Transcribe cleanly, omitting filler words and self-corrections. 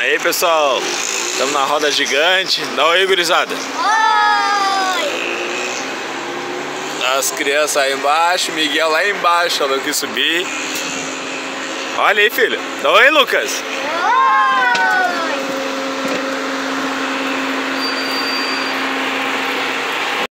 Aí, pessoal, estamos na roda gigante. Dá oi, gurizada. Oi! As crianças aí embaixo, Miguel lá embaixo, falou que subir. Olha aí, filho. Dá oi, Lucas.